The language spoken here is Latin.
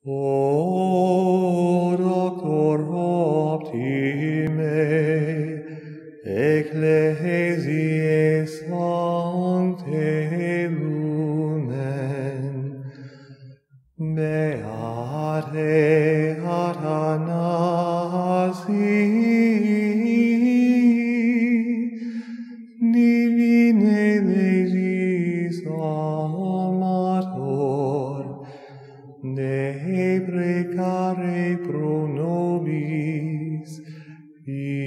O Dóctor óptime, Ecclesiae sanctae lúmen, beáte Athanasi, divínae légis amátor, deprecáre pro nóbis,